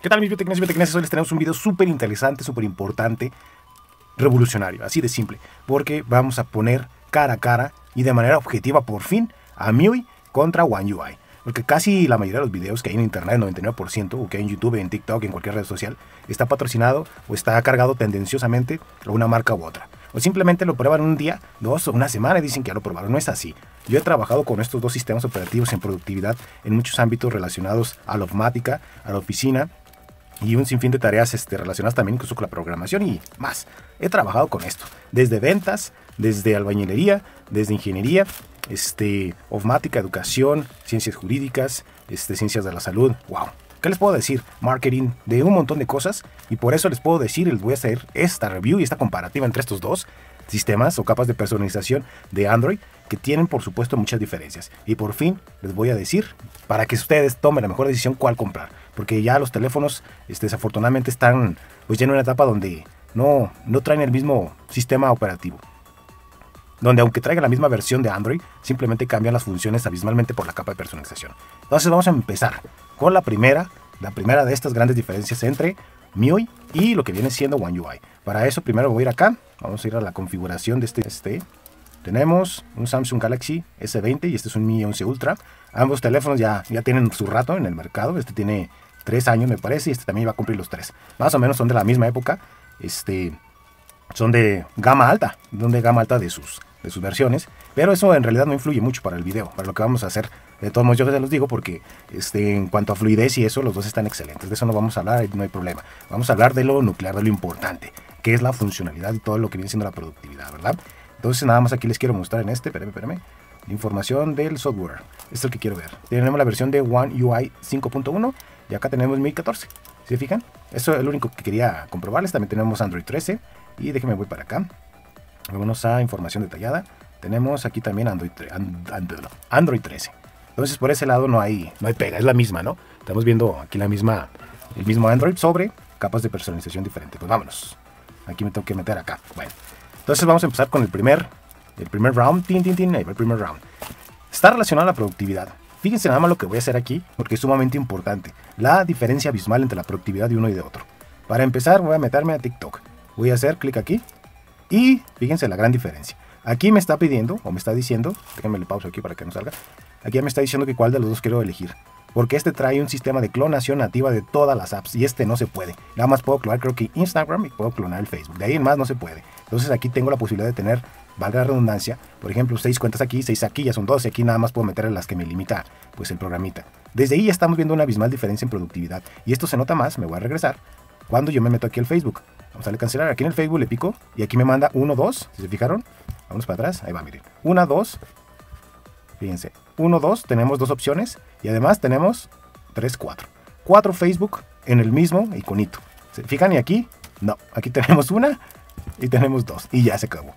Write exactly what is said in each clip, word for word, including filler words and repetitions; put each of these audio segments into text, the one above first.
¿Qué tal mis biotecnes y biotecnes? Hoy les tenemos un video súper interesante, súper importante, revolucionario, así de simple. Porque vamos a poner cara a cara y de manera objetiva por fin a M I U I contra One U I. Porque casi la mayoría de los videos que hay en internet, el noventa y nueve por ciento, o que hay en YouTube, en TikTok, en cualquier red social, está patrocinado o está cargado tendenciosamente a una marca u otra. O simplemente lo prueban un día, dos o una semana y dicen que ya lo probaron. No es así. Yo he trabajado con estos dos sistemas operativos en productividad en muchos ámbitos relacionados a la ofimática, a la oficina y un sinfín de tareas este, relacionadas también incluso con la programación y más. He trabajado con esto, desde ventas, desde albañilería, desde ingeniería, este, ofimática, educación, ciencias jurídicas, este, ciencias de la salud. ¡Wow! ¿Qué les puedo decir? Marketing, de un montón de cosas. Y por eso les puedo decir, les voy a hacer esta review y esta comparativa entre estos dos sistemas o capas de personalización de Android que tienen por supuesto muchas diferencias. Y por fin les voy a decir para que ustedes tomen la mejor decisión cuál comprar. Porque ya los teléfonos este, desafortunadamente están pues ya en una etapa donde no, no traen el mismo sistema operativo. Donde aunque traiga la misma versión de Android, simplemente cambian las funciones abismalmente por la capa de personalización. Entonces vamos a empezar con la primera, la primera de estas grandes diferencias entre M I U I y lo que viene siendo One U I. Para eso primero voy a ir acá, vamos a ir a la configuración de este. este. Tenemos un Samsung Galaxy S veinte y este es un Mi once Ultra. Ambos teléfonos ya, ya tienen su rato en el mercado, este tiene tres años me parece y este también va a cumplir los tres. Más o menos son de la misma época, este, son de gama alta, son de gama alta de sus... de sus versiones, pero eso en realidad no influye mucho para el video, para lo que vamos a hacer. De todos modos yo se los digo porque este, en cuanto a fluidez y eso, los dos están excelentes, de eso no vamos a hablar, no hay problema. Vamos a hablar de lo nuclear, de lo importante, que es la funcionalidad y todo lo que viene siendo la productividad, ¿verdad? Entonces nada más aquí les quiero mostrar en este, espérame, espérame, información del software, esto es lo que quiero ver. Tenemos la versión de One U I cinco punto uno y acá tenemos M I U I catorce, ¿se fijan? Eso es lo único que quería comprobarles. También tenemos Android trece y déjenme voy para acá. Vámonos a información detallada. Tenemos aquí también Android, Android trece. Entonces por ese lado no hay, no hay pega, es la misma, ¿no? Estamos viendo aquí la misma, el mismo Android sobre capas de personalización diferentes. Pues vámonos. Aquí me tengo que meter acá. Bueno, entonces vamos a empezar con el primer, el primer round. Tin, tin, tin, ahí va el primer round. Está relacionado a la productividad. Fíjense nada más lo que voy a hacer aquí, porque es sumamente importante. La diferencia abismal entre la productividad de uno y de otro. Para empezar voy a meterme a TikTok. Voy a hacer clic aquí. Y fíjense la gran diferencia. Aquí me está pidiendo, o me está diciendo, déjenme le pauso aquí para que no salga. Aquí me está diciendo que cuál de los dos quiero elegir. Porque este trae un sistema de clonación nativa de todas las apps. Y este no se puede. Nada más puedo clonar creo que Instagram y puedo clonar el Facebook. De ahí en más no se puede. Entonces aquí tengo la posibilidad de tener, valga la redundancia, por ejemplo, seis cuentas aquí, seis aquí, ya son doce. Aquí nada más puedo meter las que me limita pues el programita. Desde ahí ya estamos viendo una abismal diferencia en productividad. Y esto se nota más, me voy a regresar, cuando yo me meto aquí al Facebook. Vamos a darle cancelar, aquí en el Facebook le pico y aquí me manda uno, dos, si se fijaron, vamos para atrás, ahí va, miren, uno, dos, fíjense, uno, dos, tenemos dos opciones y además tenemos tres, cuatro, cuatro Facebook en el mismo iconito, ¿se fijan? Y aquí, no, aquí tenemos una y tenemos dos y ya se acabó.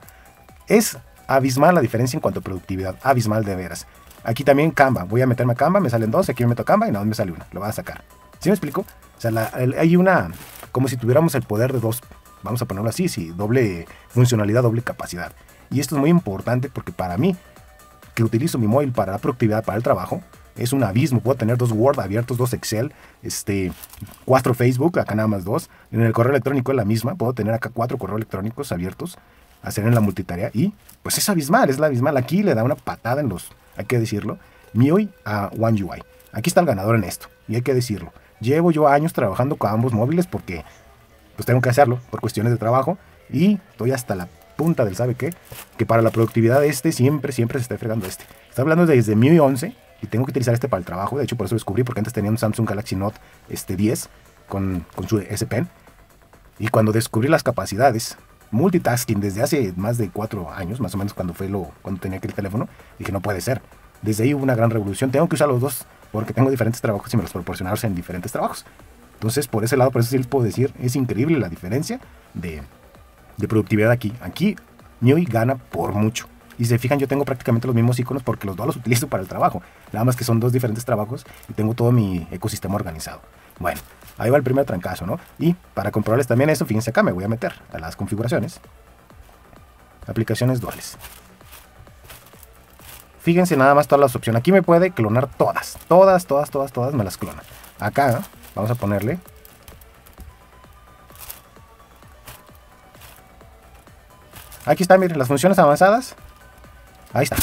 Es abismal la diferencia en cuanto a productividad, abismal de veras. Aquí también Canva, voy a meterme a Canva, me salen dos, aquí me meto a Canva y nada más me sale una, lo voy a sacar. ¿Sí me explico? O sea, la, el, hay una... como si tuviéramos el poder de dos, vamos a ponerlo así, sí, doble funcionalidad, doble capacidad. Y esto es muy importante porque para mí, que utilizo mi móvil para la productividad, para el trabajo, es un abismo. Puedo tener dos Word abiertos, dos Excel, este, cuatro Facebook, acá nada más dos. En el correo electrónico es la misma, puedo tener acá cuatro correos electrónicos abiertos, hacer en la multitarea y pues es abismal, es la abismal. Aquí le da una patada en los, hay que decirlo, M I U I a One U I. Aquí está el ganador en esto y hay que decirlo. Llevo yo años trabajando con ambos móviles porque pues tengo que hacerlo por cuestiones de trabajo y estoy hasta la punta del sabe qué, que para la productividad este siempre, siempre se está fregando este. Estoy hablando desde M I U I once y tengo que utilizar este para el trabajo, de hecho por eso descubrí, porque antes tenía un Samsung Galaxy Note este, diez con, con su S Pen y cuando descubrí las capacidades multitasking desde hace más de cuatro años, más o menos cuando fue lo, cuando tenía aquel teléfono, dije no puede ser. Desde ahí hubo una gran revolución, tengo que usar los dos porque tengo diferentes trabajos y me los proporcionaron en diferentes trabajos. Entonces, por ese lado, por eso sí les puedo decir, es increíble la diferencia de, de productividad aquí. Aquí, M I U I gana por mucho. Y si se fijan, yo tengo prácticamente los mismos iconos porque los dos los utilizo para el trabajo. Nada más que son dos diferentes trabajos y tengo todo mi ecosistema organizado. Bueno, ahí va el primer trancazo, ¿no? Y para comprobarles también eso, fíjense acá, me voy a meter a las configuraciones. Aplicaciones duales. Fíjense nada más todas las opciones. Aquí me puede clonar todas. Todas, todas, todas, todas me las clona. Acá vamos a ponerle Aquí está, miren, las funciones avanzadas. Ahí está.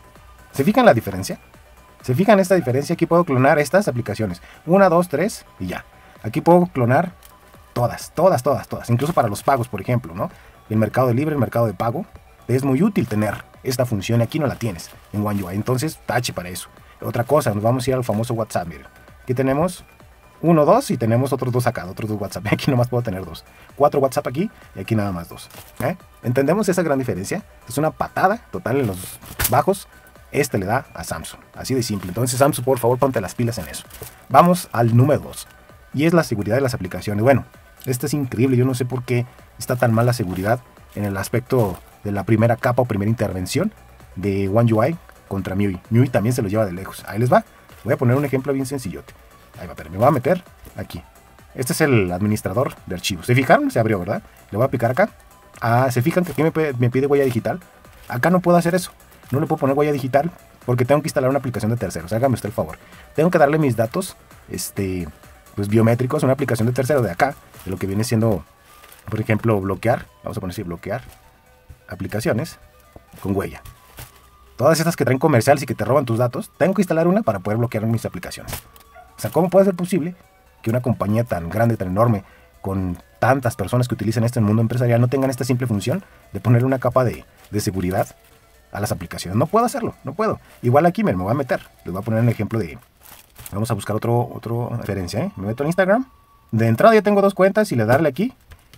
¿Se fijan la diferencia? ¿Se fijan esta diferencia? Aquí puedo clonar estas aplicaciones. Una, dos, tres y ya. Aquí puedo clonar todas, todas, todas, todas. Incluso para los pagos, por ejemplo, ¿no? El mercado libre, el mercado de pago. Es muy útil tener esta función. Aquí no la tienes en One U I. Entonces, tache para eso. Otra cosa, nos vamos a ir al famoso WhatsApp, miren. Aquí tenemos uno, dos y tenemos otros dos acá, otros dos WhatsApp. Aquí nomás puedo tener dos. Cuatro WhatsApp aquí y aquí nada más dos. ¿Eh? ¿Entendemos esa gran diferencia? Es una patada total en los bajos. Este le da a Samsung. Así de simple. Entonces, Samsung, por favor, ponte las pilas en eso. Vamos al número dos. Y es la seguridad de las aplicaciones. Bueno, este es increíble. Yo no sé por qué está tan mal la seguridad en el aspecto de la primera capa o primera intervención de One U I contra M I U I. M I U I también se lo lleva de lejos. Ahí les va. Voy a poner un ejemplo bien sencillote. Ahí va, pero me voy a meter aquí. Este es el administrador de archivos. ¿Se fijaron? Se abrió, ¿verdad? Le voy a picar acá. Ah, ¿se fijan que aquí me, me pide huella digital? Acá no puedo hacer eso. No le puedo poner huella digital porque tengo que instalar una aplicación de terceros. Hágame usted el favor. Tengo que darle mis datos este, pues biométricos a una aplicación de tercero de acá. De lo que viene siendo, por ejemplo, bloquear. Vamos a poner así, bloquear aplicaciones con huella. Todas estas que traen comerciales y que te roban tus datos, tengo que instalar una para poder bloquear mis aplicaciones. O sea, ¿cómo puede ser posible que una compañía tan grande, tan enorme, con tantas personas que utilizan esto en el mundo empresarial, no tengan esta simple función de ponerle una capa de, de seguridad a las aplicaciones? No puedo hacerlo, no puedo. Igual aquí me, me voy a meter. Les voy a poner un ejemplo de... Vamos a buscar otro, otro referencia, ¿eh? Me meto en Instagram. De entrada ya tengo dos cuentas y le darle aquí.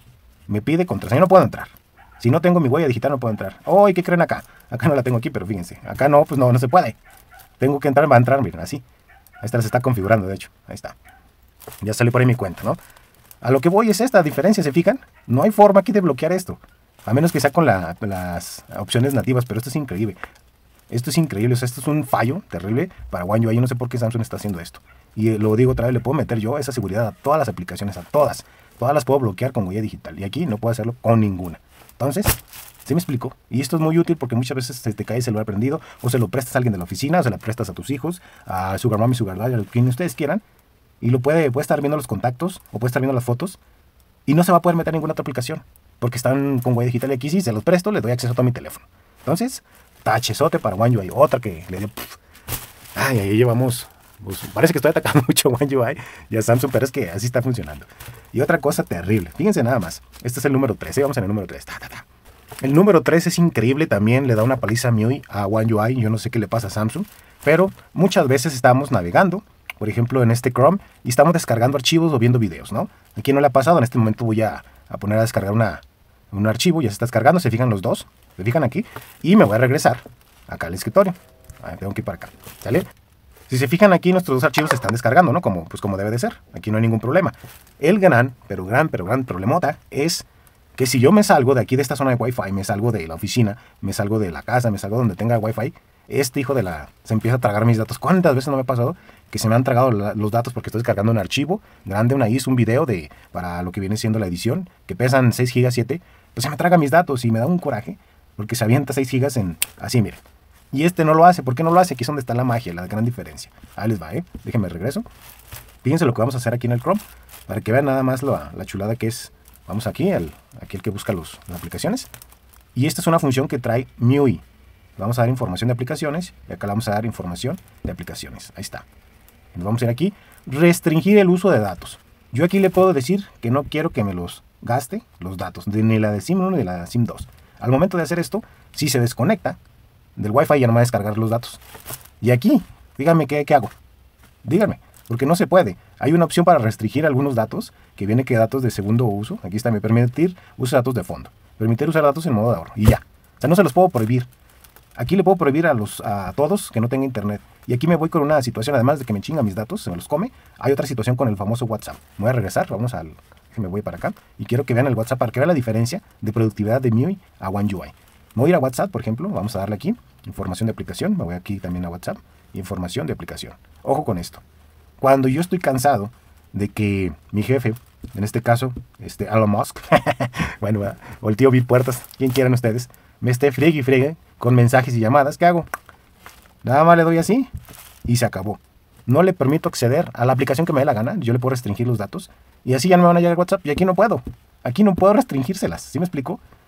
Me pide contraseña, no puedo entrar. Si no tengo mi huella digital no puedo entrar. Oh, ¿y qué creen acá? Acá no la tengo aquí, pero fíjense. Acá no, pues no, no se puede. Tengo que entrar, va a entrar, miren, así. Ahí está, se está configurando, de hecho. Ahí está. Ya salió por ahí mi cuenta, ¿no? A lo que voy es esta diferencia, ¿se fijan? No hay forma aquí de bloquear esto. A menos que sea con la, las opciones nativas, pero esto es increíble. Esto es increíble, o sea, esto es un fallo terrible para One U I. Yo no sé por qué Samsung está haciendo esto. Y lo digo otra vez, le puedo meter yo esa seguridad a todas las aplicaciones, a todas. Todas las puedo bloquear con huella digital. Y aquí no puedo hacerlo con ninguna. Entonces, ¿se me explico? Y esto es muy útil porque muchas veces se te cae el celular prendido, o se lo prestas a alguien de la oficina, o se lo prestas a tus hijos, a Sugar Mami, Sugar Daddy, a quien ustedes quieran. Y lo puede, puede estar viendo los contactos, o puede estar viendo las fotos, y no se va a poder meter en ninguna otra aplicación. Porque están con huella digital y aquí sí, se los presto, les doy acceso a todo mi teléfono. Entonces, tachezote para One U I. Otra que le dio... Pff. Ay, ahí llevamos... Pues, parece que estoy atacando mucho a One U I y a Samsung, pero es que así está funcionando. Y otra cosa terrible. Fíjense nada más. Este es el número tres. ¿eh? Vamos en el número tres. Ta, ta, ta. El número tres es increíble también. Le da una paliza a M I U I, a One U I. Yo no sé qué le pasa a Samsung. Pero muchas veces estamos navegando. Por ejemplo, en este Chrome. Y estamos descargando archivos o viendo videos, ¿no? Aquí no le ha pasado. En este momento voy a, a poner a descargar una... un archivo, ya se está descargando, se fijan los dos, se fijan aquí, y me voy a regresar acá al escritorio. Ver, tengo que ir para acá, ¿sale? Si se fijan aquí, nuestros dos archivos se están descargando, ¿no? Como, pues como debe de ser, aquí no hay ningún problema. El gran, pero gran, pero gran problemota es que si yo me salgo de aquí, de esta zona de Wi-Fi, me salgo de la oficina, me salgo de la casa, me salgo donde tenga Wi-Fi, este hijo de la... se empieza a tragar mis datos. ¿Cuántas veces no me ha pasado que se me han tragado la, los datos porque estoy descargando un archivo grande, una I S O, un video de, para lo que viene siendo la edición, que pesan seis gigas, siete, pues se me traga mis datos y me da un coraje, porque se avienta seis gigas en... así, miren. Y este no lo hace. ¿Por qué no lo hace? Aquí es donde está la magia, la gran diferencia. Ahí les va, ¿eh? Déjenme regreso. Fíjense lo que vamos a hacer aquí en el Chrome, para que vean nada más la, la chulada que es. Vamos aquí, al, aquí el que busca los, las aplicaciones. Y esta es una función que trae M I U I. Vamos a dar información de aplicaciones, y acá le vamos a dar información de aplicaciones. Ahí está. Nos vamos a ir aquí, restringir el uso de datos. Yo aquí le puedo decir que no quiero que me los gaste los datos, de, ni la de SIM uno ni de la de SIM dos. Al momento de hacer esto, si se desconecta del Wi-Fi, ya no me va a descargar los datos. Y aquí, díganme qué, qué hago. Díganme, porque no se puede. Hay una opción para restringir algunos datos, que viene que datos de segundo uso. Aquí está, me permitir uso de datos de fondo. Permitir usar datos en modo de ahorro. Y ya. O sea, no se los puedo prohibir. Aquí le puedo prohibir a, los, a todos que no tengan internet. Y aquí me voy con una situación, además de que me chinga mis datos, se me los come. Hay otra situación con el famoso WhatsApp. Me voy a regresar, vamos al... me voy para acá. Y quiero que vean el WhatsApp para que vean la diferencia de productividad de M I U I a One U I. Me voy a ir a WhatsApp, por ejemplo. Vamos a darle aquí, información de aplicación. Me voy aquí también a WhatsApp, información de aplicación. Ojo con esto. Cuando yo estoy cansado de que mi jefe, en este caso, este Elon Musk, bueno, o el tío Bill Puertas, quien quieran ustedes, me esté friegue y friegue con mensajes y llamadas, ¿qué hago? Nada más le doy así y se acabó. No le permito acceder a la aplicación que me dé la gana. Yo le puedo restringir los datos y así ya no me van a llegar al WhatsApp. Y aquí no puedo. Aquí no puedo restringírselas. ¿Sí me explico?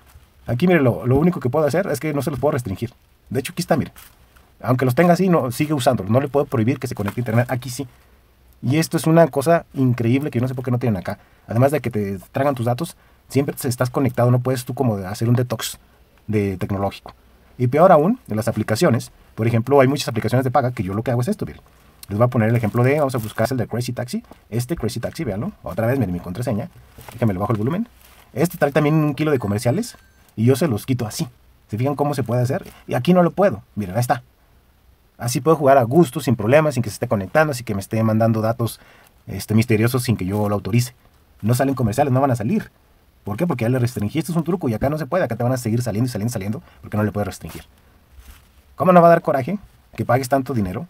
Aquí, mire, lo, lo único que puedo hacer es que no se los puedo restringir. De hecho, aquí está, mire. Aunque los tenga así, no, sigue usándolos. No le puedo prohibir que se conecte a internet. Aquí sí. Y esto es una cosa increíble que yo no sé por qué no tienen acá. Además de que te tragan tus datos, siempre estás conectado. No puedes tú como hacer un detox de tecnológico. Y peor aún, de las aplicaciones. Por ejemplo, hay muchas aplicaciones de paga que yo lo que hago es esto, miren. Les voy a poner el ejemplo de, vamos a buscar el de Crazy Taxi. Este Crazy Taxi, véanlo. Otra vez, miren mi contraseña. Déjenme le bajo el volumen. Este trae también un kilo de comerciales. Y yo se los quito así. ¿Se fijan cómo se puede hacer? Y aquí no lo puedo. Miren, ahí está. Así puedo jugar a gusto, sin problemas, sin que se esté conectando, así que me esté mandando datos este, misteriosos sin que yo lo autorice. No salen comerciales, no van a salir. ¿Por qué? Porque ya le restringí. Esto es un truco y acá no se puede. Acá te van a seguir saliendo y saliendo y saliendo porque no le puedes restringir. ¿Cómo no va a dar coraje que pagues tanto dinero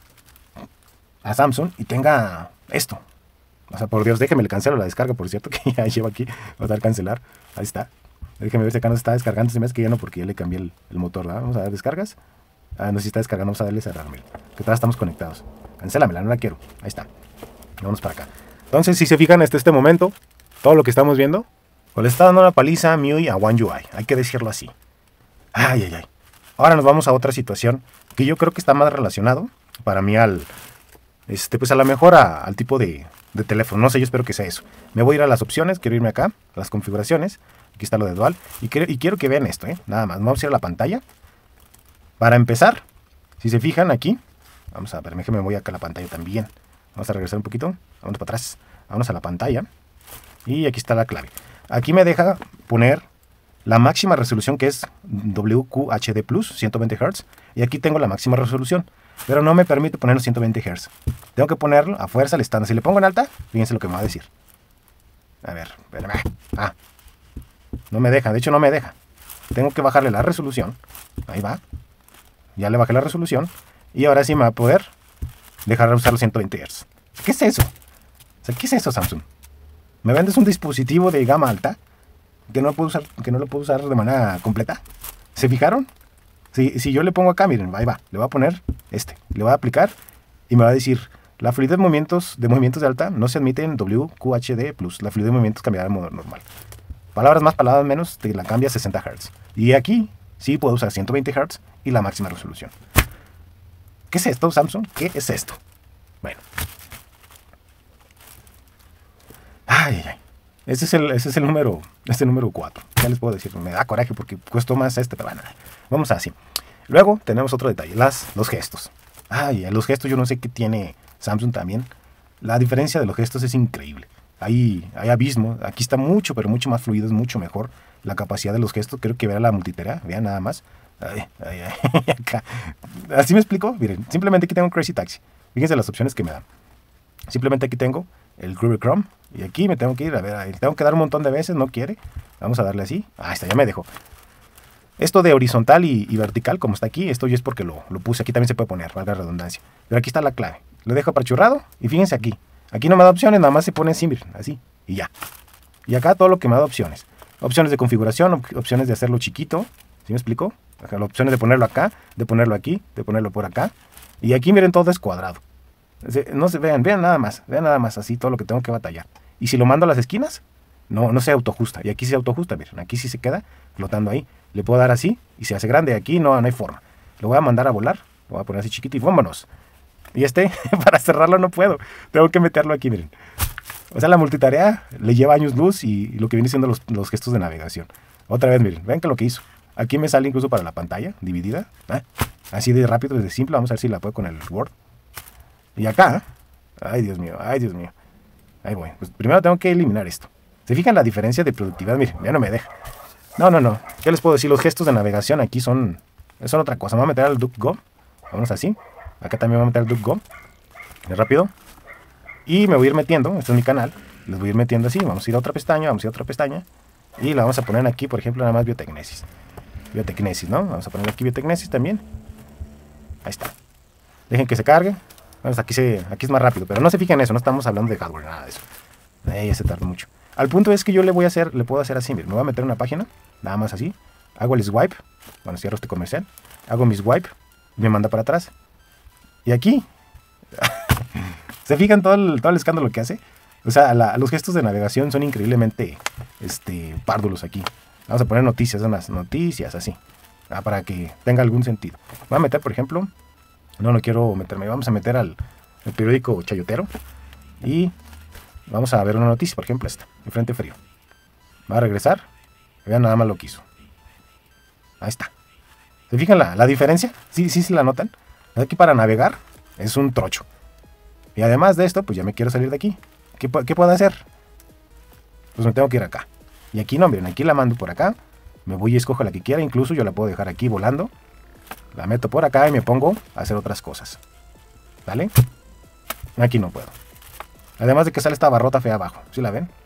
a Samsung y tenga esto? O sea, por Dios, déjeme le cancelo la descarga, por cierto, que ya llevo aquí. Va a dar cancelar. Ahí está. Déjeme ver si acá no se está descargando. Se me hace que ya no, porque ya le cambié el, el motor, ¿verdad? Vamos a dar descargas. Ah, no sé si está descargando. Vamos a darle cerrar, mira. Que todas estamos conectados. Cancélamela, no la quiero. Ahí está. Vamos para acá. Entonces, si se fijan, hasta este momento, todo lo que estamos viendo, pues le está dando una paliza a M I U I a One U I. Hay que decirlo así. Ay, ay, ay. Ahora nos vamos a otra situación que yo creo que está más relacionado para mí al, este, pues a lo mejor a, al tipo de, de teléfono. No sé, yo espero que sea eso. Me voy a ir a las opciones, quiero irme acá, a las configuraciones. Aquí está lo de dual. Y quiero, y quiero que vean esto, ¿eh? Nada más. Vamos a ir a la pantalla. Para empezar, si se fijan aquí, vamos a ver, déjenme voy acá a la pantalla también. Vamos a regresar un poquito, vamos para atrás, vamos a la pantalla. Y aquí está la clave. Aquí me deja poner la máxima resolución, que es W Q H D plus, ciento veinte hertz. Y aquí tengo la máxima resolución, pero no me permite poner los ciento veinte hertz. Tengo que ponerlo a fuerza al estándar. Si le pongo en alta, fíjense lo que me va a decir. A ver, espérame. Ah, no me deja, de hecho no me deja. Tengo que bajarle la resolución. Ahí va. Ya le bajé la resolución. Y ahora sí me va a poder dejar de usar los ciento veinte hertz. ¿Qué es eso? O sea, ¿qué es eso, Samsung? ¿Me vendes un dispositivo de gama alta que no, puedo usar, que no lo puedo usar de manera completa? ¿Se fijaron? Si, si yo le pongo acá, miren, ahí va. Le voy a poner este. Le voy a aplicar y me va a decir, la fluidez de movimientos de movimientos de alta no se admite en W Q H D plus. La fluidez de movimientos cambiará de modo normal. Palabras más, palabras menos, te la cambia a sesenta hertz. Y aquí sí puedo usar ciento veinte hertz y la máxima resolución. ¿Qué es esto, Samsung? ¿Qué es esto? Bueno. Ay, ay, ay. Ese es el, ese es el número, este número cuatro. Ya les puedo decir, me da coraje porque costó más este, pero bueno, vamos así. Luego tenemos otro detalle, las, los gestos. Ay, los gestos yo no sé qué tiene Samsung también. La diferencia de los gestos es increíble. Hay, hay abismo. Aquí está mucho, pero mucho más fluido, es mucho mejor la capacidad de los gestos. Creo que vean la multitarea, vean nada más. Ay, ay, ay, acá. ¿Así me explico? Miren, simplemente aquí tengo un Crazy Taxi. Fíjense las opciones que me dan. Simplemente aquí tengo el Google Chrome. Y aquí me tengo que ir, a ver, tengo que dar un montón de veces, no quiere. Vamos a darle así. Ah, está, ya me dejó. Esto de horizontal y, y vertical, como está aquí, esto ya es porque lo, lo puse. Aquí también se puede poner, valga la redundancia. Pero aquí está la clave. Lo dejo apachurrado y fíjense aquí. Aquí no me da opciones, nada más se pone así, miren, así. Y ya. Y acá todo lo que me da opciones. Opciones de configuración, op opciones de hacerlo chiquito. ¿Sí me explico? Acá, las opciones de ponerlo acá, de ponerlo aquí, de ponerlo por acá. Y aquí miren, todo es cuadrado. No se vean, vean nada más, vean nada más así todo lo que tengo que batallar. Y si lo mando a las esquinas, no, no se autoajusta. Y aquí se autoajusta, miren, aquí sí se queda flotando ahí. Le puedo dar así y se hace grande. Aquí no, no hay forma. Lo voy a mandar a volar, lo voy a poner así chiquito y vámonos. Y este, para cerrarlo no puedo. Tengo que meterlo aquí, miren. O sea, la multitarea le lleva años luz y, y lo que viene siendo los, los gestos de navegación. Otra vez, miren, vean que lo que hizo. Aquí me sale incluso para la pantalla dividida. ¿eh? Así de rápido, desde simple. Vamos a ver si la puedo con el Word. Y acá, ay Dios mío, ay Dios mío. Ahí voy. Pues primero tengo que eliminar esto. ¿Se fijan la diferencia de productividad? Miren, ya no me deja. No, no, no. ¿Qué les puedo decir? Los gestos de navegación aquí son, son otra cosa. Me voy a meter al DuckDuckGo. Vamos así. Acá también me voy a meter al DuckDuckGo. Rápido. Y me voy a ir metiendo. Este es mi canal. Les voy a ir metiendo así. Vamos a ir a otra pestaña. Vamos a ir a otra pestaña. Y la vamos a poner aquí, por ejemplo, nada más biotecnesis. Biotecnesis, ¿no? Vamos a poner aquí biotecnesis también. Ahí está. Dejen que se cargue. Vamos, aquí, se, aquí es más rápido. Pero no se fijen en eso. No estamos hablando de hardware, nada de eso. Ahí ya se tarda mucho. Al punto es que yo le voy a hacer, le puedo hacer así. Miren, me voy a meter en una página. Nada más así. Hago el swipe. Bueno, cierro este comercial. Hago mi swipe. Y me manda para atrás. Y aquí. ¿Se fijan todo el, todo el escándalo que hace? O sea, la, los gestos de navegación son increíblemente este, párdulos aquí. Vamos a poner noticias, son las noticias, así. Ah, para que tenga algún sentido. Voy a meter, por ejemplo, no, no quiero meterme, vamos a meter al, al periódico Chayotero. Y vamos a ver una noticia, por ejemplo esta, el Frente Frío. Va a regresar, vean nada más lo que hizo. Ahí está. ¿Se fijan la, la diferencia? Sí, sí, se la notan. Aquí para navegar es un trocho. Y además de esto, pues ya me quiero salir de aquí. ¿Qué, qué puedo hacer? Pues me tengo que ir acá. Y aquí no, miren, aquí la mando por acá. Me voy y escojo la que quiera, incluso yo la puedo dejar aquí volando. La meto por acá y me pongo a hacer otras cosas. ¿Vale? Aquí no puedo. Además de que sale esta barrota fea abajo. ¿Sí la ven?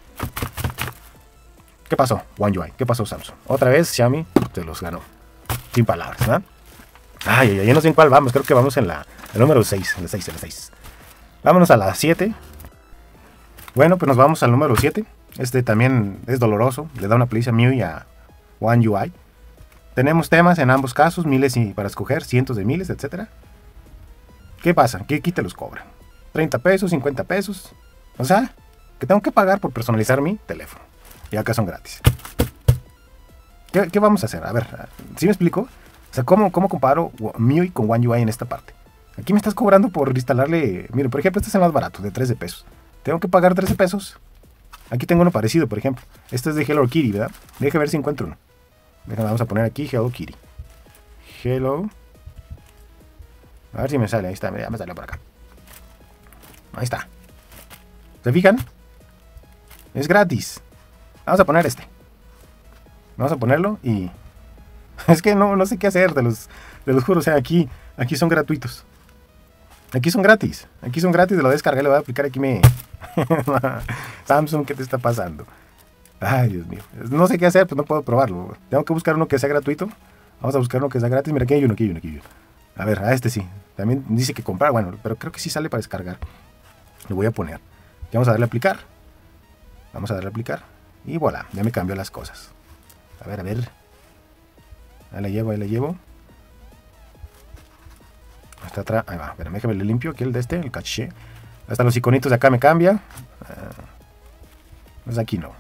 ¿Qué pasó, One U I? ¿Qué pasó, Samsung? Otra vez Xiaomi se los ganó. Sin palabras, ¿verdad? Ay, ay, ay, no sé en cuál vamos. Creo que vamos en la el número seis. En la seis, en la seis. Vámonos a la siete. Bueno, pues nos vamos al número siete. Este también es doloroso. Le da una paliza a M I U I a One U I. Tenemos temas en ambos casos, miles y para escoger, cientos de miles, etcétera. ¿Qué pasa? ¿Qué aquí te los cobran? treinta pesos, cincuenta pesos. O sea, que tengo que pagar por personalizar mi teléfono. Y acá son gratis. ¿Qué, qué vamos a hacer? A ver, ¿sí me explico? O sea, ¿cómo, cómo comparo M I U I con One U I en esta parte? Aquí me estás cobrando por instalarle... Miren, por ejemplo, este es el más barato, de trece pesos. Tengo que pagar trece pesos. Aquí tengo uno parecido, por ejemplo. Este es de Hello Kitty, ¿verdad? Deje ver si encuentro uno. Déjame, vamos a poner aquí Hello Kitty. Hello. A ver si me sale. Ahí está, ya me salió por acá. Ahí está. ¿Se fijan? Es gratis. Vamos a poner este. Vamos a ponerlo y... Es que no, no sé qué hacer, te los, te los juro. O sea, aquí, aquí son gratuitos. Aquí son gratis. Aquí son gratis, lo descargué, le voy a aplicar aquí me... Samsung, ¿qué te está pasando? Ay, Dios mío. No sé qué hacer, pues no puedo probarlo. Tengo que buscar uno que sea gratuito. Vamos a buscar uno que sea gratis. Mira, aquí hay uno, aquí hay uno, aquí hay uno. A ver, a este sí. También dice que comprar, bueno, pero creo que sí sale para descargar. Lo voy a poner. Y vamos a darle a aplicar. Vamos a darle a aplicar. Y voilà, ya me cambió las cosas. A ver, a ver. Ahí la llevo, ahí la llevo. Hasta atrás, ahí va. Espérame, déjame le limpio aquí el de este, el caché. Hasta los iconitos de acá me cambia. Uh, pues aquí no.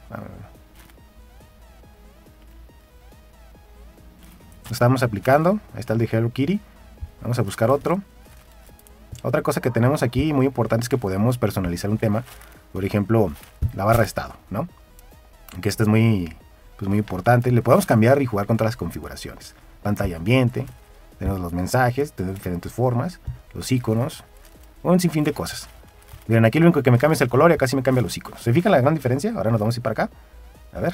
Lo estamos aplicando. Ahí está el de Hello Kitty. Vamos a buscar otro. Otra cosa que tenemos aquí muy importante es que podemos personalizar un tema. Por ejemplo, la barra de estado, ¿no? Que este es muy, pues muy importante. Le podemos cambiar y jugar con todas las configuraciones. Pantalla ambiente. Tenemos los mensajes de diferentes formas. Los iconos. Un sinfín de cosas. Miren, aquí lo único que me cambia es el color y acá sí me cambia los iconos. ¿Se fijan la gran diferencia? Ahora nos vamos a ir para acá. A ver.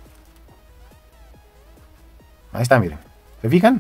Ahí está, miren. ¿Se fijan?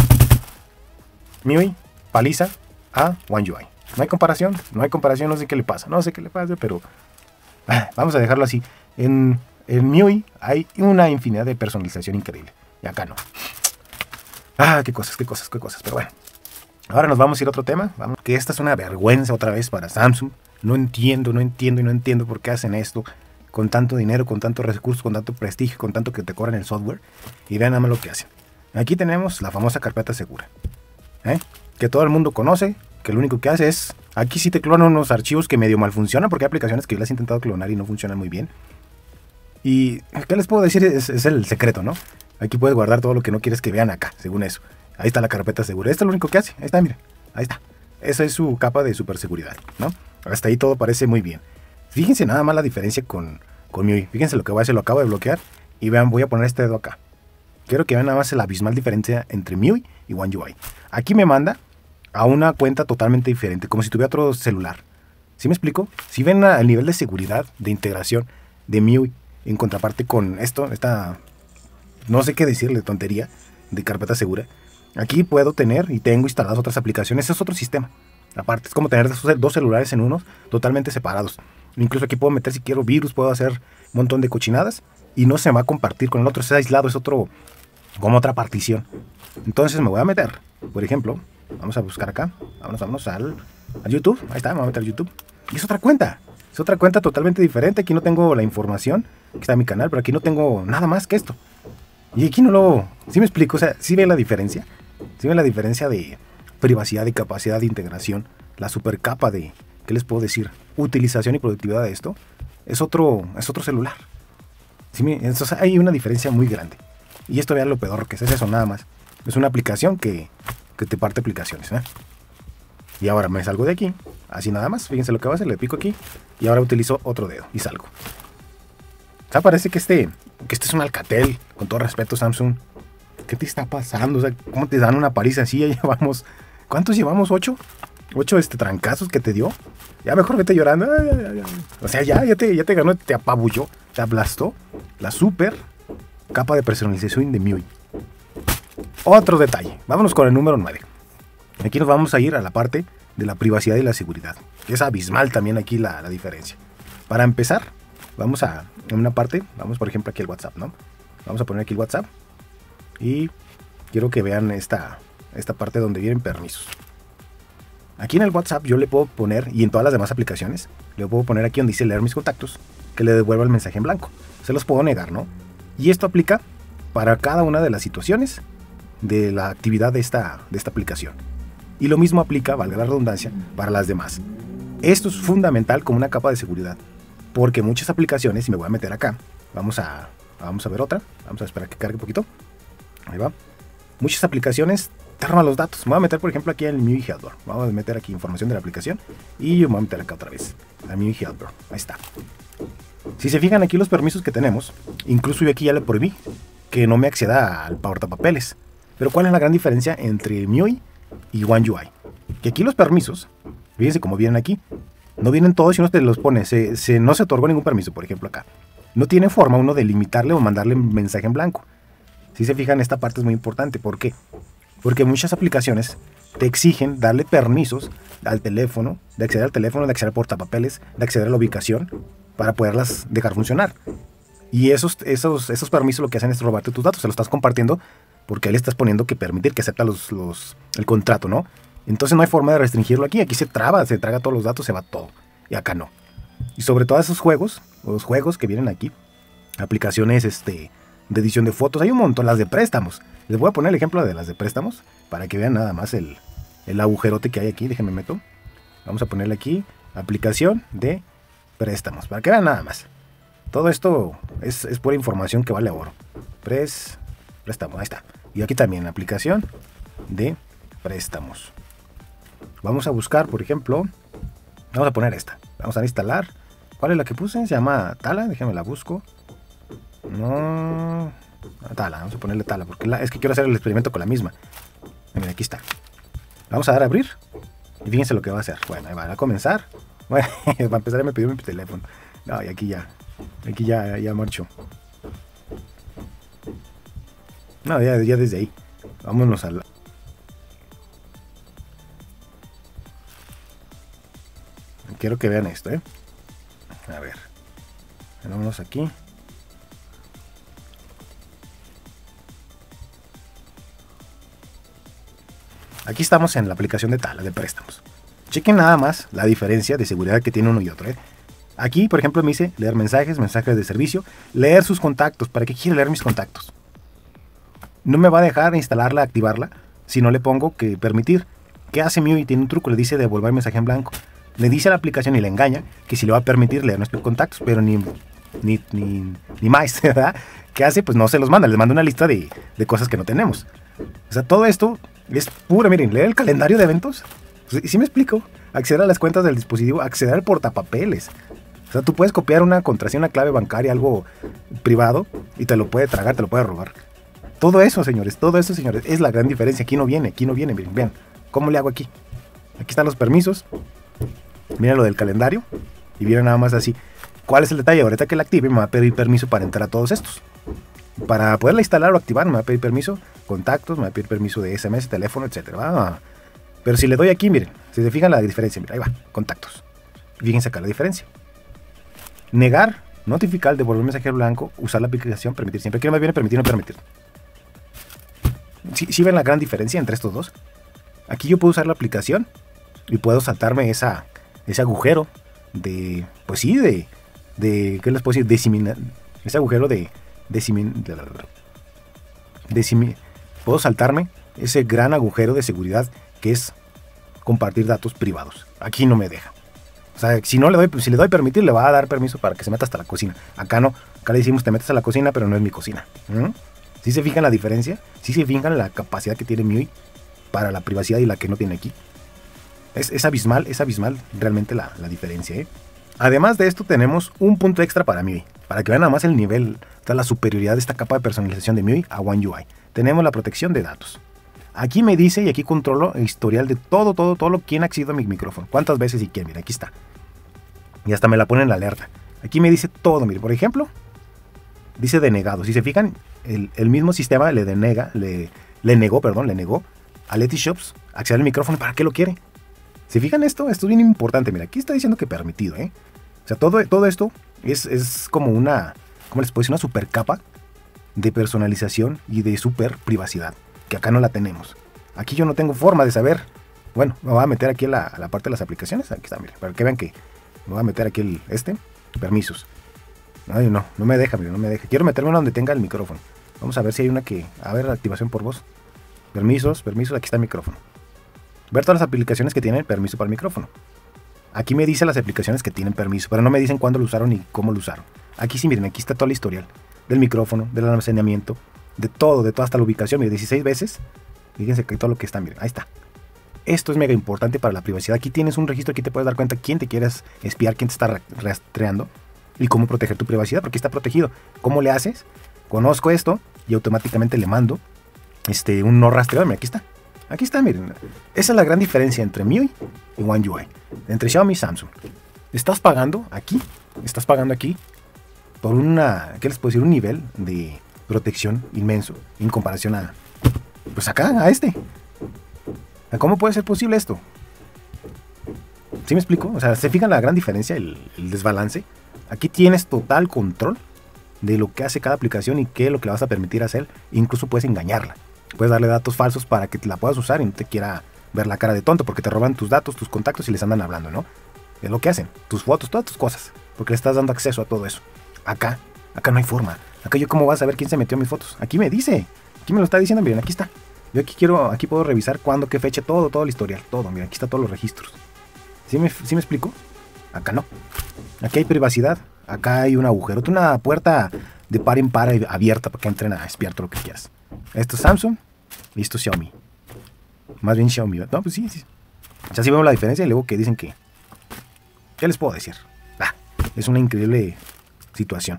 M I U I, paliza a One U I. No hay comparación, no hay comparación, no sé qué le pasa. No sé qué le pasa, pero... Ah, vamos a dejarlo así. En, en M I U I hay una infinidad de personalización increíble. Y acá no. Ah, qué cosas, qué cosas, qué cosas. Pero bueno. Ahora nos vamos a ir a otro tema. Vamos, que esta es una vergüenza otra vez para Samsung. No entiendo, no entiendo y no entiendo por qué hacen esto. Con tanto dinero, con tantos recursos, con tanto prestigio, con tanto que te cobran el software. Y vean nada más lo que hacen. Aquí tenemos la famosa carpeta segura. ¿Eh? Que todo el mundo conoce. Que lo único que hace es... Aquí sí te clonan unos archivos que medio mal funcionan. Porque hay aplicaciones que yo las he intentado clonar y no funcionan muy bien. Y... ¿qué les puedo decir? Es, es el secreto, ¿no? Aquí puedes guardar todo lo que no quieres que vean acá, según eso. Ahí está la carpeta segura. Esto es lo único que hace. Ahí está, miren. Ahí está. Esa es su capa de superseguridad, ¿no? Hasta ahí todo parece muy bien. Fíjense nada más la diferencia con, con M I U I. Fíjense lo que voy a hacer. Lo acabo de bloquear. Y vean, voy a poner este dedo acá. Quiero que vean nada más la abismal diferencia entre M I U I y One U I. Aquí me manda a una cuenta totalmente diferente. Como si tuviera otro celular. ¿Sí me explico? Si ven el nivel de seguridad, de integración de M I U I en contraparte con esto, esta... no sé qué decirle, tontería de carpeta segura. Aquí puedo tener y tengo instaladas otras aplicaciones. Es otro sistema. Aparte, es como tener dos celulares en unos totalmente separados. Incluso aquí puedo meter, si quiero, virus. Puedo hacer un montón de cochinadas. Y no se va a compartir con el otro. Es aislado, es otro, como otra partición. Entonces me voy a meter. Por ejemplo, vamos a buscar acá. Vámonos, vámonos al, al YouTube. Ahí está, me voy a meter al YouTube. Y es otra cuenta. Es otra cuenta totalmente diferente. Aquí no tengo la información. Aquí está mi canal, pero aquí no tengo nada más que esto. Y aquí no lo... ¿Sí me explico? O sea, ¿sí ven la diferencia? ¿Sí ven la diferencia de privacidad, de capacidad de integración? La super capa de... ¿qué les puedo decir? Utilización y productividad de esto. Es otro, es otro celular. Sí, entonces hay una diferencia muy grande. Y esto vean lo peor que es, es eso nada más. Es una aplicación que, que te parte aplicaciones, ¿eh? Y ahora me salgo de aquí, así nada más. Fíjense lo que va a hacer, le pico aquí y ahora utilizo otro dedo y salgo. O sea, parece que este, que este es un Alcatel, con todo respeto, Samsung. ¿Qué te está pasando? O sea, ¿cómo te dan una paliza así? Ya llevamos, ¿cuántos llevamos? ¿Ocho? ¿Ocho este, trancazos que te dio? Ya mejor vete llorando. Ay, ay, ay. O sea, ya, ya te, ya te ganó, te apabulló, te aplastó la super capa de personalización de M I U I. Otro detalle, vámonos con el número nueve. Aquí nos vamos a ir a la parte de la privacidad y la seguridad. Es abismal también aquí la, la diferencia. Para empezar, vamos a en una parte, vamos por ejemplo aquí el WhatsApp, ¿no? Vamos a poner aquí el WhatsApp y quiero que vean esta, esta parte donde vienen permisos. Aquí en el WhatsApp yo le puedo poner, y en todas las demás aplicaciones, le puedo poner aquí donde dice leer mis contactos, que le devuelva el mensaje en blanco. Se los puedo negar, ¿no? Y esto aplica para cada una de las situaciones de la actividad de esta, de esta aplicación. Y lo mismo aplica, valga la redundancia, para las demás. Esto es fundamental como una capa de seguridad, porque muchas aplicaciones, y me voy a meter acá, vamos a, vamos a ver otra, vamos a esperar que cargue un poquito, ahí va. Muchas aplicaciones te roban los datos. Me voy a meter por ejemplo aquí en el M I U I Helper, vamos a meter aquí información de la aplicación, y yo me voy a meter acá otra vez, la M I U I Helper, ahí está. Si se fijan aquí los permisos que tenemos, incluso yo aquí ya le prohibí que no me acceda al portapapeles. Pero ¿cuál es la gran diferencia entre M I U I y One U I? Que aquí los permisos, fíjense cómo vienen aquí, no vienen todos y uno te los pone, se, se, no se otorgó ningún permiso, por ejemplo acá. No tiene forma uno de limitarle o mandarle un mensaje en blanco. Si se fijan, esta parte es muy importante. ¿Por qué? Porque muchas aplicaciones te exigen darle permisos al teléfono, de acceder al teléfono, de acceder al portapapeles, de acceder a la ubicación, para poderlas dejar funcionar. Y esos, esos, esos permisos lo que hacen es robarte tus datos, se los estás compartiendo porque ahí le estás poniendo que permitir que acepta los, los, el contrato, ¿no? Entonces no hay forma de restringirlo aquí. Aquí se traba, se traga todos los datos, se va todo. Y acá no. Y sobre todo esos juegos, los juegos que vienen aquí, aplicaciones este, de edición de fotos, hay un montón, las de préstamos. Les voy a poner el ejemplo de las de préstamos para que vean nada más el, el agujerote que hay aquí. Déjenme meto. Vamos a ponerle aquí aplicación de préstamos, para que vean nada más. Todo esto es, es pura información que vale oro. Pres, préstamos, ahí está. Y aquí también aplicación de préstamos. Vamos a buscar, por ejemplo, vamos a poner esta. Vamos a instalar. ¿Cuál es la que puse? Se llama Tala, déjenme la busco. No, Tala, vamos a ponerle Tala, porque la, es que quiero hacer el experimento con la misma. Miren, aquí está. Vamos a dar a abrir. Y fíjense lo que va a hacer. Bueno, ahí va a comenzar. Bueno, para empezar me pidió mi teléfono. No, y aquí ya. Aquí ya, ya marchó. No, ya, ya desde ahí. Vámonos a la... Quiero que vean esto, ¿eh? A ver. Vámonos aquí. Aquí estamos en la aplicación de Tala, de préstamos. Chequen nada más la diferencia de seguridad que tiene uno y otro, ¿eh? Aquí, por ejemplo, me dice leer mensajes, mensajes de servicio, leer sus contactos. ¿Para qué quiere leer mis contactos? No me va a dejar instalarla, activarla, si no le pongo que permitir. ¿Qué hace M I U I? Tiene un truco, le dice devolver mensaje en blanco. Le dice a la aplicación y le engaña que si le va a permitir leer nuestros contactos, pero ni, ni, ni, ni más, ¿verdad? ¿Qué hace? Pues no se los manda, les manda una lista de, de cosas que no tenemos. O sea, todo esto es pura, miren, leer el calendario de eventos. ¿Sí, sí me explico? Acceder a las cuentas del dispositivo, acceder al portapapeles. O sea, tú puedes copiar una contraseña, una clave bancaria, algo privado, y te lo puede tragar, te lo puede robar. Todo eso, señores, todo eso, señores, es la gran diferencia. Aquí no viene, aquí no viene, miren, vean. ¿Cómo le hago aquí? Aquí están los permisos. Miren lo del calendario. Y viene nada más así. ¿Cuál es el detalle? Ahorita que la active me va a pedir permiso para entrar a todos estos. Para poderla instalar o activar me va a pedir permiso. Contactos, me va a pedir permiso de S M S, teléfono, etcétera. Ah, pero si le doy aquí, miren, si se fijan la diferencia, miren, ahí va, contactos. Fíjense acá la diferencia. Negar, notificar, devolver mensaje blanco, usar la aplicación, permitir siempre. Aquí no me viene permitir, no permitir. ¿Sí, sí ven la gran diferencia entre estos dos? Aquí yo puedo usar la aplicación y puedo saltarme esa, ese agujero de, pues sí, de, de ¿qué les puedo decir? Diseminar, ese agujero de, decimin, de, decimi, puedo saltarme ese gran agujero de seguridad que es compartir datos privados. Aquí no me deja. O sea, si no le doy, si le doy permitir, le va a dar permiso para que se meta hasta la cocina. Acá no, acá le decimos te metes a la cocina, pero no es mi cocina. ¿Mm? ¿Sí se fijan la diferencia? ¿Sí se fijan la capacidad que tiene M I U I para la privacidad y la que no tiene aquí? Es, es abismal, es abismal realmente la, la diferencia, ¿eh? Además de esto tenemos un punto extra para M I U I, para que vean nada más el nivel, la superioridad de esta capa de personalización de M I U I a One U I. Tenemos la protección de datos. Aquí me dice y aquí controlo el historial de todo, todo, todo lo quién ha accedido a mi micrófono. Cuántas veces y quién, mira, aquí está. Y hasta me la pone en la alerta. Aquí me dice todo, mire, por ejemplo, dice denegado. Si se fijan, el, el mismo sistema le denega, le, le negó, perdón, le negó a Letyshops acceder al micrófono. ¿Para qué lo quiere? ¿Se fijan esto? Esto es bien importante. Mira, aquí está diciendo que permitido, ¿eh? O sea, todo, todo esto es, es como una, ¿cómo les puedo decir? Una super capa de personalización y de super privacidad, que acá no la tenemos. Aquí yo no tengo forma de saber. Bueno, me voy a meter aquí a la, a la parte de las aplicaciones. Aquí está, miren, para que vean que me voy a meter aquí el, este, permisos. Ay, no, no me deja, miren, no me deja. Quiero meterme donde tenga el micrófono. Vamos a ver si hay una que, a ver, activación por voz. Permisos, permisos, aquí está el micrófono. Ver todas las aplicaciones que tienen permiso para el micrófono. Aquí me dice las aplicaciones que tienen permiso, pero no me dicen cuándo lo usaron ni cómo lo usaron. Aquí sí, miren, aquí está todo el historial del micrófono, del almacenamiento, de todo, de toda hasta la ubicación, miren, dieciséis veces. Fíjense que todo lo que está, miren, ahí está. Esto es mega importante para la privacidad. Aquí tienes un registro, aquí te puedes dar cuenta quién te quieres espiar, quién te está rastreando y cómo proteger tu privacidad, porque está protegido. ¿Cómo le haces? Conozco esto y automáticamente le mando este, un no rastreador. Mira, aquí está. Aquí está, miren. Esa es la gran diferencia entre M I U I y One U I. Entre Xiaomi y Samsung. Estás pagando aquí, estás pagando aquí por una, ¿qué les puedo decir? Un nivel de protección inmenso en comparación a, pues acá, a este. ¿Cómo puede ser posible esto? ¿Sí me explico? O sea, ¿se fijan la gran diferencia, el, el desbalance? Aquí tienes total control de lo que hace cada aplicación y qué es lo que le vas a permitir hacer. Incluso puedes engañarla. Puedes darle datos falsos para que la puedas usar y no te quiera ver la cara de tonto, porque te roban tus datos, tus contactos y les andan hablando, ¿no? Es lo que hacen, tus fotos, todas tus cosas, porque le estás dando acceso a todo eso. Acá, acá no hay forma. Acá yo cómo vas a saber quién se metió en mis fotos. Aquí me dice, aquí me lo está diciendo, miren, aquí está. Yo aquí quiero, aquí puedo revisar cuándo, qué fecha, todo, todo el historial, todo, miren, aquí está todos los registros. ¿Sí me, ¿sí me explico? Acá no. Aquí hay privacidad, acá hay un agujero, una puerta de par en par abierta para que entren a espiar todo lo que quieras. Esto es Samsung y esto es Xiaomi. Más bien Xiaomi, ¿no? Pues sí, sí. O sea, sí vemos la diferencia y luego que dicen que... ¿Qué les puedo decir? Ah, es una increíble situación.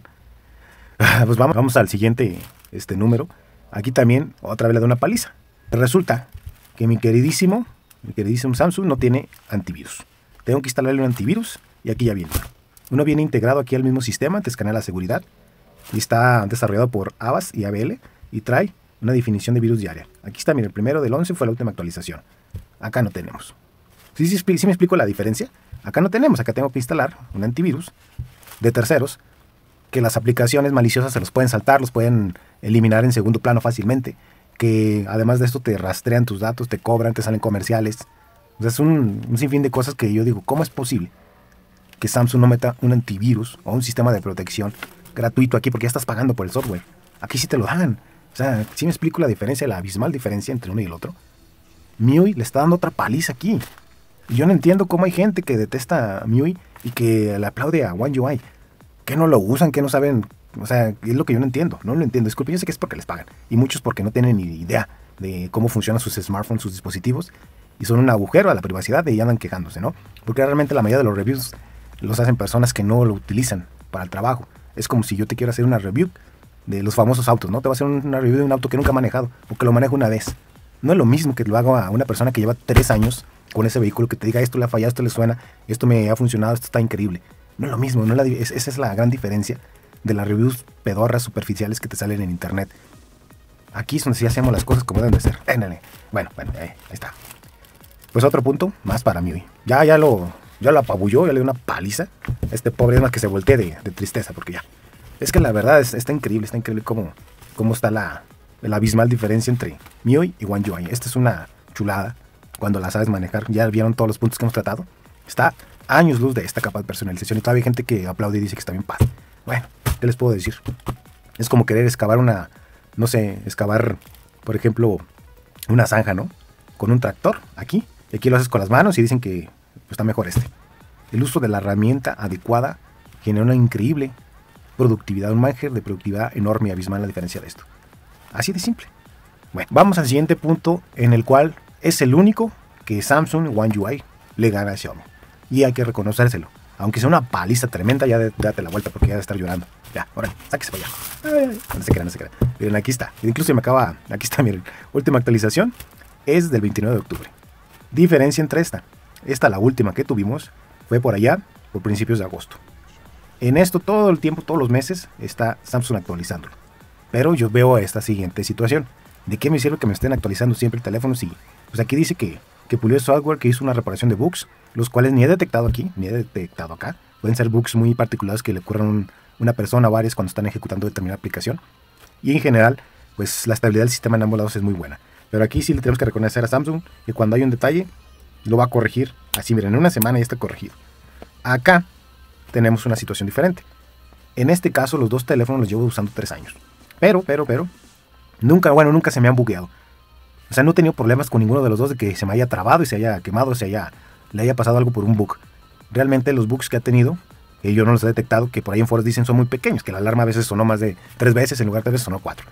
Ah, pues vamos, vamos al siguiente este número. Aquí también otra vez le da una paliza. Resulta que mi queridísimo, mi queridísimo Samsung no tiene antivirus. Tengo que instalarle un antivirus y aquí ya viene. Uno viene integrado aquí al mismo sistema, te escanea la seguridad. Y está desarrollado por Avast y A B L y trae una definición de virus diaria. Aquí está, mira, el primero del once fue la última actualización. Acá no tenemos. ¿Sí, sí, sí me explico la diferencia? Acá no tenemos, acá tengo que instalar un antivirus de terceros que las aplicaciones maliciosas se los pueden saltar, los pueden eliminar en segundo plano fácilmente, que además de esto te rastrean tus datos, te cobran, te salen comerciales. O sea, es un, un sinfín de cosas que yo digo, ¿cómo es posible que Samsung no meta un antivirus o un sistema de protección gratuito aquí? Porque ya estás pagando por el software. Aquí sí te lo dan. O sea, ¿sí me explico la diferencia, la abismal diferencia entre uno y el otro? M I U I le está dando otra paliza aquí. Y yo no entiendo cómo hay gente que detesta a M I U I y que le aplaude a One U I. Que no lo usan, que no saben. O sea, es lo que yo no entiendo. No lo entiendo. Disculpen, yo sé que es porque les pagan. Y muchos porque no tienen ni idea de cómo funcionan sus smartphones, sus dispositivos. Y son un agujero a la privacidad y andan quejándose, ¿no? Porque realmente la mayoría de los reviews los hacen personas que no lo utilizan para el trabajo. Es como si yo te quiero hacer una review de los famosos autos, ¿no? Te voy a hacer una review de un auto que nunca he manejado o que lo manejo una vez. No es lo mismo que lo hago a una persona que lleva tres años con ese vehículo, que te diga esto le ha fallado, esto le suena, esto me ha funcionado, esto está increíble. No es lo mismo, no es la, es, esa es la gran diferencia de las reviews pedorras superficiales que te salen en internet. Aquí es donde sí hacemos las cosas como deben de ser. Éndale. Bueno, bueno, ahí, ahí está. Pues otro punto más para mí. Ya, ya lo, ya lo apabulló, ya le dio una paliza. Este pobre es más que se voltee de, de tristeza, porque ya. Es que la verdad es, está increíble, está increíble cómo, cómo está la, la abismal diferencia entre M I U I y One U I. Esta es una chulada cuando la sabes manejar. Ya vieron todos los puntos que hemos tratado. Está años luz de esta capa de personalización y todavía hay gente que aplaude y dice que está bien padre. Bueno, ¿qué les puedo decir? Es como querer excavar una, no sé, excavar, por ejemplo, una zanja, ¿no? Con un tractor aquí. Y aquí lo haces con las manos y dicen que pues, está mejor este. el uso de la herramienta adecuada genera una increíble productividad, un margen de productividad enorme y abismal la diferencia de esto. Así de simple. Bueno, vamos al siguiente punto en el cual es el único que Samsung One U I le gana a Xiaomi. Y hay que reconocérselo. Aunque sea una paliza tremenda, ya de, date la vuelta porque ya debe estar llorando. Ya, ahora, sáquese para allá. Ay, no se crean, no se crean. Miren, aquí está. Incluso me acaba, aquí está, miren. Última actualización es del veintinueve de octubre. Diferencia entre esta. Esta, la última que tuvimos, fue por allá, por principios de agosto. En esto, todo el tiempo, todos los meses, está Samsung actualizándolo. Pero yo veo esta siguiente situación. ¿De qué me sirve que me estén actualizando siempre el teléfono? Sí, pues aquí dice que, que pulió software, que hizo una reparación de bugs, los cuales ni he detectado aquí, ni he detectado acá. Pueden ser bugs muy particulares que le ocurran a un, una persona o varias cuando están ejecutando determinada aplicación. Y en general, pues la estabilidad del sistema en ambos lados es muy buena. Pero aquí sí le tenemos que reconocer a Samsung que cuando hay un detalle, lo va a corregir. Así, miren, en una semana ya está corregido. Acá tenemos una situación diferente. En este caso, los dos teléfonos los llevo usando tres años. Pero, pero, pero, nunca, bueno, nunca se me han bugueado. O sea, no he tenido problemas con ninguno de los dos de que se me haya trabado y se haya quemado, o se haya, le haya pasado algo por un bug. Realmente los bugs que ha tenido, que yo no los he detectado, que por ahí en foros dicen son muy pequeños, que la alarma a veces sonó más de tres veces, en lugar de veces sonó cuatro.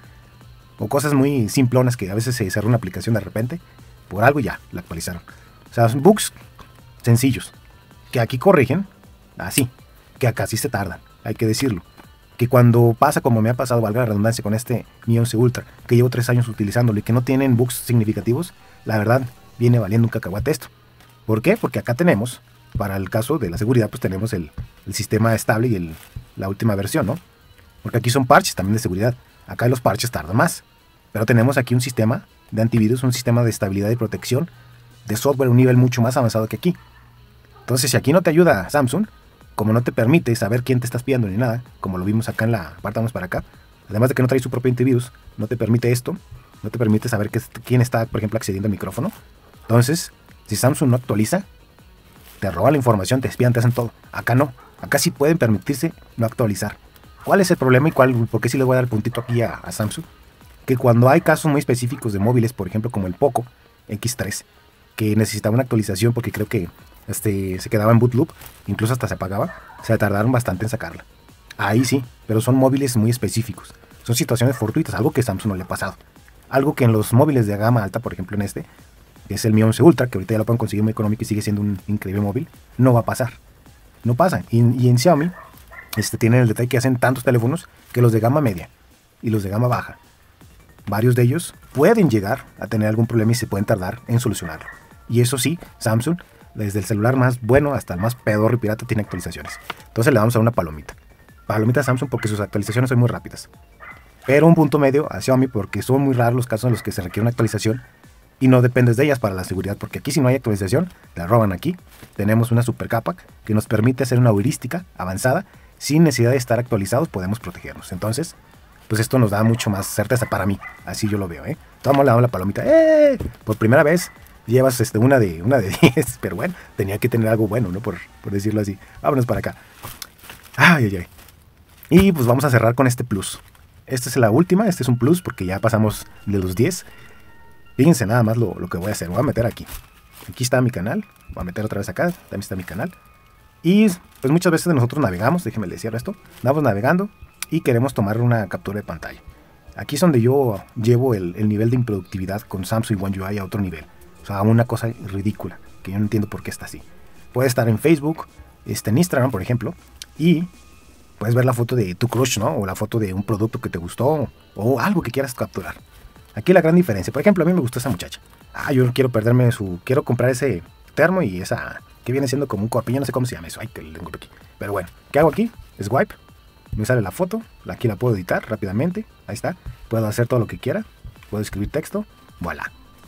O cosas muy simplonas que a veces se cerró una aplicación de repente, por algo ya, la actualizaron. O sea, son bugs sencillos, que aquí corrigen, así, que acá sí se tardan, hay que decirlo. Que cuando pasa como me ha pasado, valga la redundancia, con este Mi once Ultra, que llevo tres años utilizándolo y que no tienen bugs significativos, la verdad viene valiendo un cacahuate esto. ¿Por qué? Porque acá tenemos, para el caso de la seguridad, pues tenemos el, el sistema estable y el, la última versión, ¿no? Porque aquí son parches también de seguridad. Acá los parches tardan más. Pero tenemos aquí un sistema de antivirus, un sistema de estabilidad y protección de software a un nivel mucho más avanzado que aquí. Entonces, si aquí no te ayuda Samsung, como no te permite saber quién te está espiando ni nada, como lo vimos acá en la parte, vamos para acá, además de que no trae su propio antivirus, no te permite esto, no te permite saber que, quién está, por ejemplo, accediendo al micrófono. Entonces, si Samsung no actualiza, te roba la información, te espían, te hacen todo. Acá no, acá sí pueden permitirse no actualizar. ¿Cuál es el problema y cuál, por qué sí le voy a dar el puntito aquí a, a Samsung? Que cuando hay casos muy específicos de móviles, por ejemplo, como el Poco equis tres, que necesitaba una actualización porque creo que Este, se quedaba en boot loop, incluso hasta se apagaba, se tardaron bastante en sacarla. Ahí sí, pero son móviles muy específicos, son situaciones fortuitas, algo que a Samsung no le ha pasado, algo que en los móviles de gama alta, por ejemplo en este, que es el Mi once Ultra, que ahorita ya lo pueden conseguir muy económico y sigue siendo un increíble móvil, no va a pasar, no pasa. Y, y en Xiaomi este, tienen el detalle que hacen tantos teléfonos que los de gama media y los de gama baja, varios de ellos pueden llegar a tener algún problema y se pueden tardar en solucionarlo. Y eso sí, Samsung, desde el celular más bueno hasta el más pedorro y pirata, tiene actualizaciones. Entonces le vamos a una palomita. Palomita a Samsung porque sus actualizaciones son muy rápidas. Pero un punto medio a Xiaomi porque son muy raros los casos en los que se requiere una actualización y no dependes de ellas para la seguridad, porque aquí si no hay actualización, la roban aquí. Tenemos una super capa que nos permite hacer una heurística avanzada. Sin necesidad de estar actualizados podemos protegernos. Entonces, pues esto nos da mucho más certeza para mí. Así yo lo veo, ¿eh? Tomamos la, la palomita. ¡Eh! Por primera vez llevas este, una de una de diez, pero bueno, tenía que tener algo bueno, ¿no? Por, por decirlo así. Vámonos para acá. Ay, ay, ay. Y pues vamos a cerrar con este plus. Esta es la última, este es un plus porque ya pasamos de los diez. Fíjense nada más lo, lo que voy a hacer. Voy a meter aquí. Aquí está mi canal. Voy a meter otra vez acá. También está mi canal. Y pues muchas veces nosotros navegamos. Déjenme le cierro esto. Vamos navegando y queremos tomar una captura de pantalla. Aquí es donde yo llevo el, el nivel de improductividad con Samsung One U I a otro nivel. O sea, una cosa ridícula, que yo no entiendo por qué está así. Puedes estar en Facebook, este, en Instagram, por ejemplo, y puedes ver la foto de tu crush, ¿no? O la foto de un producto que te gustó, o algo que quieras capturar. Aquí la gran diferencia, por ejemplo, a mí me gustó esa muchacha. Ah, yo quiero perderme su... Quiero comprar ese termo y esa... que viene siendo como un corpiño, no sé cómo se llama eso. Ay, que lo tengo aquí. Pero bueno, ¿qué hago aquí? Swipe. Me sale la foto, aquí la puedo editar rápidamente. Ahí está. Puedo hacer todo lo que quiera. Puedo escribir texto. Voilà.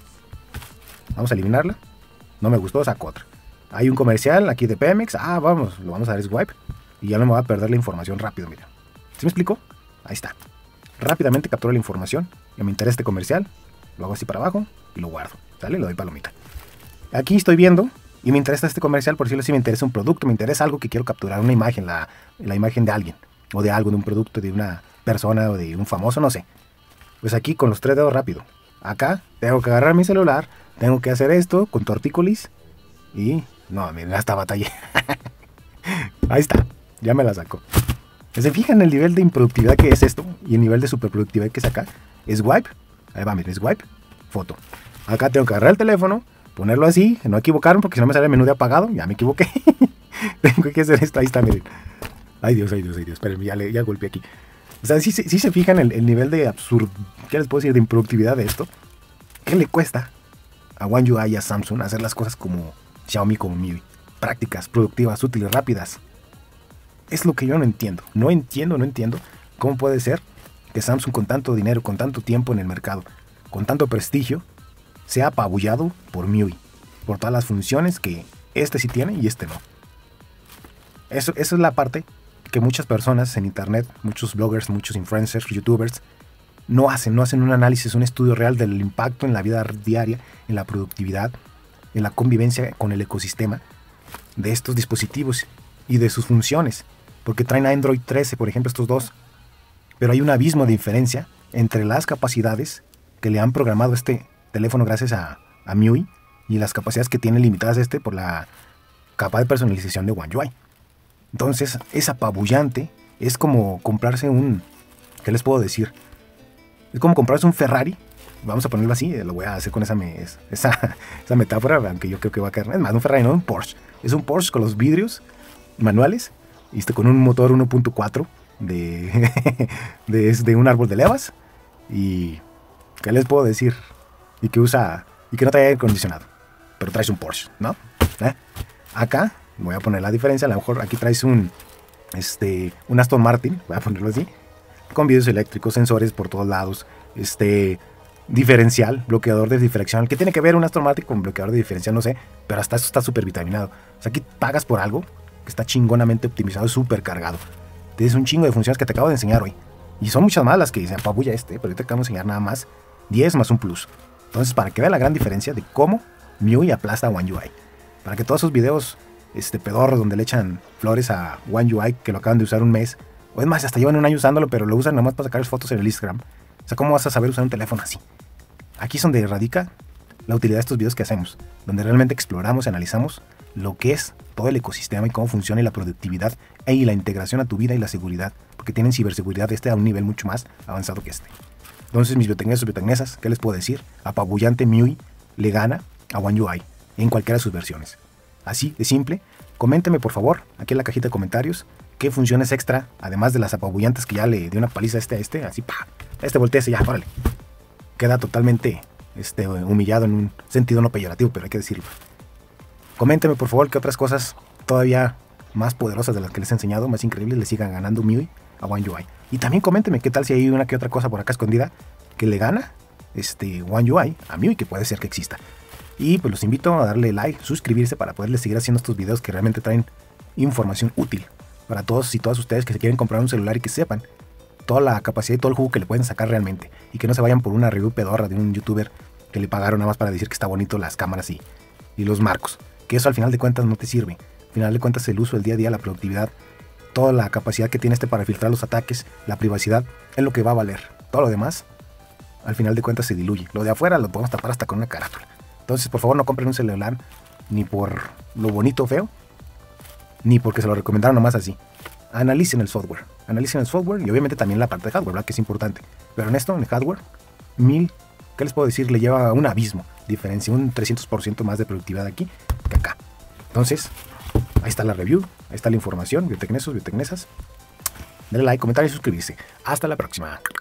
Vamos a eliminarla. No me gustó, saco otra. Hay un comercial aquí de Pemex. Ah, vamos, lo vamos a dar swipe. Y ya no me va a perder la información rápido, mira. ¿Sí me explico? Ahí está. Rápidamente capturo la información. Que me interesa este comercial. Lo hago así para abajo y lo guardo. ¿Sale? Le doy palomita. Aquí estoy viendo y me interesa este comercial, por decirlo así, me interesa un producto, me interesa algo que quiero capturar, una imagen, la, la imagen de alguien. O de algo, de un producto, de una persona o de un famoso, no sé. Pues aquí con los tres dedos rápido. Acá tengo que agarrar mi celular. Tengo que hacer esto con tortícolis. Y no, miren, hasta batallé. Ahí está, ya me la sacó. ¿Se fijan el nivel de improductividad que es esto? Y el nivel de superproductividad que es acá. Swipe, ahí va, miren, swipe, foto. Acá tengo que agarrar el teléfono, ponerlo así, no equivocarme porque si no me sale el menú de apagado, ya me equivoqué. Tengo que hacer esto, ahí está, miren. Ay Dios, ay Dios, ay Dios, espérenme, ya, le, ya golpeé aquí. O sea, si sí, sí se fijan el, el nivel de absurdo, ¿qué les puedo decir? De improductividad de esto. ¿Qué le cuesta a One U I y a Samsung hacer las cosas como Xiaomi, como M I U I? Prácticas, productivas, útiles, rápidas. Es lo que yo no entiendo. No entiendo, no entiendo cómo puede ser que Samsung con tanto dinero, con tanto tiempo en el mercado, con tanto prestigio, sea apabullado por M I U I. Por todas las funciones que este sí tiene y este no. Eso, esa es la parte que muchas personas en internet, muchos bloggers, muchos influencers, youtubers, no hacen. No hacen un análisis, un estudio real del impacto en la vida diaria, en la productividad, en la convivencia con el ecosistema de estos dispositivos y de sus funciones. Porque traen Android trece, por ejemplo, estos dos. Pero hay un abismo de diferencia entre las capacidades que le han programado este teléfono gracias a, a M I U I y las capacidades que tiene limitadas este por la capa de personalización de One U I. Entonces, es apabullante. Es como comprarse un... ¿Qué les puedo decir? Es como comprarse un Ferrari. Vamos a ponerlo así. Lo voy a hacer con esa, me, esa, esa metáfora, aunque yo creo que va a caer. Es más, un Ferrari, no un Porsche. Es un Porsche con los vidrios manuales y este, con un motor uno punto cuatro de, de, de un árbol de levas. Y... ¿qué les puedo decir? Y que usa... y que no trae aire acondicionado. Pero traes un Porsche, ¿no? ¿Eh? Acá... voy a poner la diferencia, a lo mejor aquí traes un, este, un Aston Martin, voy a ponerlo así, con vidrios eléctricos, sensores por todos lados, este, diferencial, bloqueador de diferencial, ¿qué tiene que ver un Aston Martin con bloqueador de diferencial? No sé, pero hasta eso está súper vitaminado. O sea, aquí pagas por algo que está chingonamente optimizado, súper cargado. Tienes un chingo de funciones que te acabo de enseñar hoy, y son muchas más las que se apabulla este, pero ahorita te acabo de enseñar nada más diez más un plus. Entonces, para que vean la gran diferencia de cómo M I U I aplasta a One U I, para que todos esos videos este pedorro donde le echan flores a One U I que lo acaban de usar un mes, o es más, hasta llevan un año usándolo, pero lo usan nada más para sacar fotos en el Instagram. O sea, ¿cómo vas a saber usar un teléfono así? Aquí es donde radica la utilidad de estos videos que hacemos, donde realmente exploramos y analizamos lo que es todo el ecosistema y cómo funciona y la productividad y la integración a tu vida y la seguridad, porque tienen ciberseguridad este a un nivel mucho más avanzado que este. Entonces, mis biotecnesas y biotecnesas, ¿qué les puedo decir? Apabullante M I U I le gana a One U I en cualquiera de sus versiones. Así de simple. Coménteme por favor, aquí en la cajita de comentarios, qué funciones extra, además de las apabullantes que ya le dio una paliza a este a este, así pa, este volteese ya, órale. Queda totalmente este, humillado en un sentido no peyorativo, pero hay que decirlo. Coménteme por favor qué otras cosas todavía más poderosas de las que les he enseñado, más increíbles, le sigan ganando M I U I a One U I. Y también coménteme qué tal si hay una que otra cosa por acá escondida que le gana este One U I a M I U I, que puede ser que exista. Y pues los invito a darle like, suscribirse para poderles seguir haciendo estos videos que realmente traen información útil para todos y todas ustedes que se quieren comprar un celular y que sepan toda la capacidad y todo el jugo que le pueden sacar realmente. Y que no se vayan por una review pedorra de un youtuber que le pagaron nada más para decir que está bonito las cámaras y, y los marcos. Que eso al final de cuentas no te sirve. Al final de cuentas el uso, el día a día, la productividad, toda la capacidad que tiene este para filtrar los ataques, la privacidad, es lo que va a valer. Todo lo demás, al final de cuentas se diluye. Lo de afuera lo podemos tapar hasta con una carátula. Entonces, por favor, no compren un celular ni por lo bonito o feo, ni porque se lo recomendaron nomás así. Analicen el software. Analicen el software y obviamente también la parte de hardware, ¿verdad? Que es importante. Pero en esto, en el hardware, mil, ¿qué les puedo decir? Le lleva un abismo. Diferencia, un trescientos por ciento más de productividad aquí que acá. Entonces, ahí está la review, ahí está la información. Biotecnesos, biotecnesas. Denle like, comentar y suscribirse. Hasta la próxima.